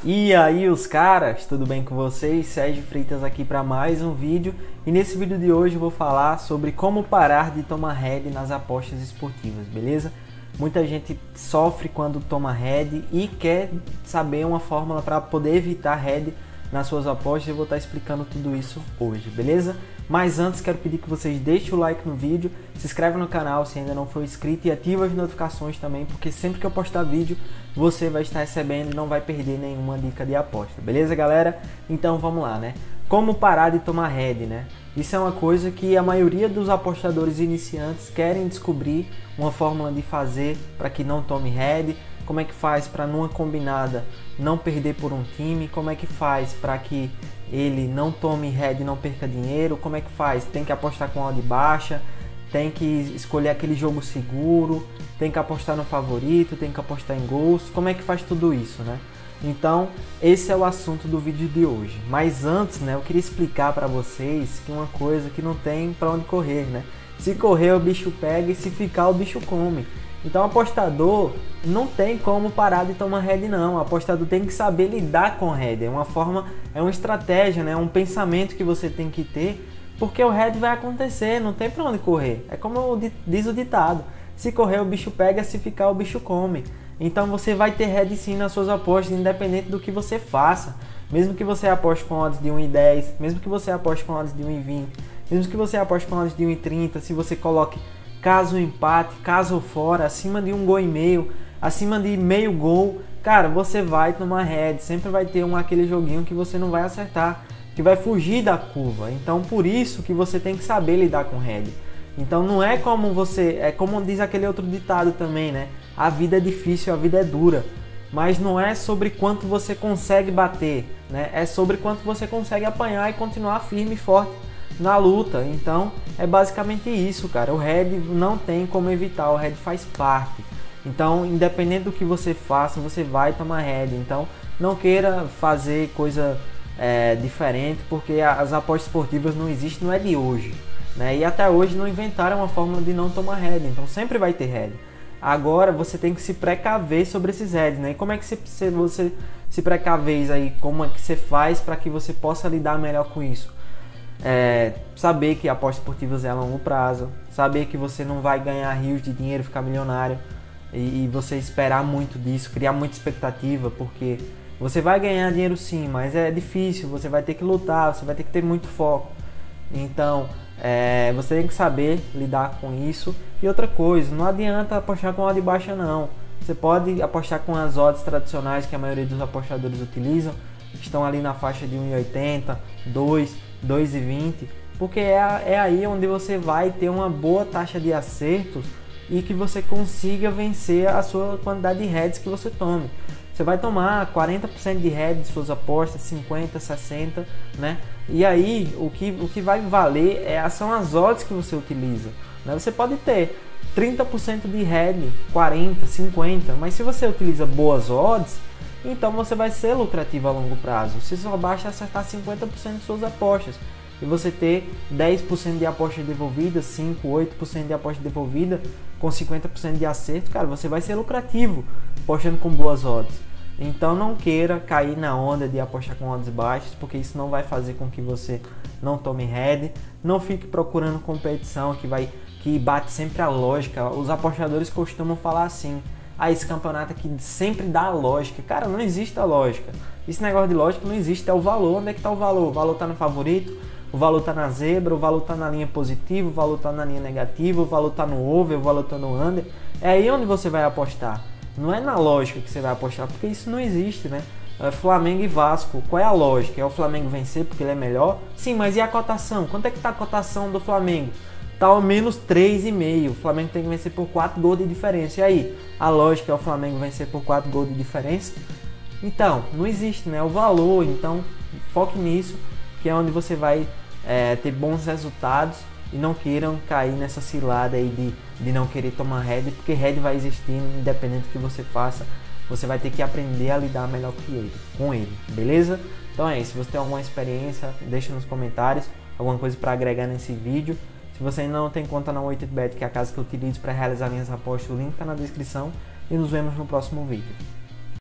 E aí os caras, tudo bem com vocês? Sérgio Freitas aqui para mais um vídeo. E nesse vídeo de hoje eu vou falar sobre como parar de tomar head nas apostas esportivas, beleza? Muita gente sofre quando toma head e quer saber uma fórmula para poder evitar head nas suas apostas. Eu vou estar explicando tudo isso hoje, beleza? Mas antes quero pedir que vocês deixem o like no vídeo, se inscreve no canal se ainda não for inscrito e ativa as notificações também, porque sempre que eu postar vídeo você vai estar recebendo e não vai perder nenhuma dica de aposta, beleza galera? Então vamos lá, né? Como parar de tomar head, né? Isso é uma coisa que a maioria dos apostadores iniciantes querem descobrir uma fórmula de fazer para que não tome head. Como é que faz para numa combinada não perder por um time? Como é que faz para que ele não tome head e não perca dinheiro? Como é que faz? Tem que apostar com odd baixa, tem que escolher aquele jogo seguro, tem que apostar no favorito, tem que apostar em gols. Como é que faz tudo isso, né? Então, esse é o assunto do vídeo de hoje. Mas antes, né, eu queria explicar para vocês que uma coisa que não tem para onde correr, né? Se correr o bicho pega e se ficar o bicho come. Então o apostador não tem como parar de tomar head não, o apostador tem que saber lidar com head, é uma forma, é uma estratégia, né? É um pensamento que você tem que ter, porque o head vai acontecer, não tem para onde correr, é como diz o ditado, se correr o bicho pega, se ficar o bicho come. Então você vai ter head sim nas suas apostas, independente do que você faça, mesmo que você aposte com odds de 1,10, mesmo que você aposte com odds de 1,20, mesmo que você aposte com odds de 1,30, se você coloque caso empate, caso fora, acima de 1,5 gol, acima de meio gol, cara, você vai tomar head, sempre vai ter aquele joguinho que você não vai acertar, que vai fugir da curva. Então por isso que você tem que saber lidar com head. Então não é como você, é como diz aquele outro ditado também, né? A vida é difícil, a vida é dura, mas não é sobre quanto você consegue bater, né? É sobre quanto você consegue apanhar e continuar firme e forte na luta. Então é basicamente isso, cara. O head não tem como evitar, o head faz parte. Então independente do que você faça, você vai tomar head. Então não queira fazer coisa diferente, porque as apostas esportivas não existem, não é de hoje, né? E até hoje não inventaram uma fórmula de não tomar head, então sempre vai ter head. Agora você tem que se precaver sobre esses heads, né? E como é que você se precaver aí? Como é que você faz para que você possa lidar melhor com isso? Saber que apostas esportivas é a longo prazo, saber que você não vai ganhar rios de dinheiro, ficar milionário e você esperar muito disso, criar muita expectativa, porque você vai ganhar dinheiro sim, mas é difícil, você vai ter que lutar, você vai ter que ter muito foco. Então você tem que saber lidar com isso. E outra coisa, não adianta apostar com odd baixa não, você pode apostar com as odds tradicionais que a maioria dos apostadores utilizam, que estão ali na faixa de 1,80, 2,20, porque é aí onde você vai ter uma boa taxa de acertos e que você consiga vencer a sua quantidade de heads que você tome. Você vai tomar 40% de head de suas apostas, 50%, 60%, né? E aí o que vai valer são as odds que você utiliza, né? Você pode ter 30% de head, 40%, 50%, mas se você utiliza boas odds, então você vai ser lucrativo a longo prazo. Você só basta acertar 50% de suas apostas e você ter 10% de apostas devolvidas, 5%, 8% de aposta devolvida com 50% de acerto, cara, você vai ser lucrativo apostando com boas odds. Então não queira cair na onda de apostar com odds baixas, porque isso não vai fazer com que você não tome head. Não fique procurando competição que bate sempre a lógica. Os apostadores costumam falar assim: esse campeonato aqui sempre dá a lógica. Cara, não existe a lógica. Esse negócio de lógica não existe, é o valor. Onde é que está o valor? O valor está no favorito, o valor está na zebra, o valor está na linha positiva, o valor está na linha negativa, o valor está no over, o valor está no under. É aí onde você vai apostar. Não é na lógica que você vai apostar, porque isso não existe, né? Flamengo e Vasco, qual é a lógica? É o Flamengo vencer porque ele é melhor? Sim, mas e a cotação? Quanto é que está a cotação do Flamengo? Tá ao menos 3,5. O Flamengo tem que vencer por 4 gols de diferença. E aí? A lógica é o Flamengo vencer por 4 gols de diferença? Então, não existe, né? O valor. Então, foque nisso, que é onde você vai ter bons resultados. E não queiram cair nessa cilada aí de não querer tomar head, porque head vai existir independente do que você faça. Você vai ter que aprender a lidar melhor com ele, beleza? Então é isso. Se você tem alguma experiência, deixa nos comentários alguma coisa para agregar nesse vídeo. Se você ainda não tem conta na 8bet, que é a casa que eu utilizo para realizar minhas apostas, o link está na descrição. E nos vemos no próximo vídeo.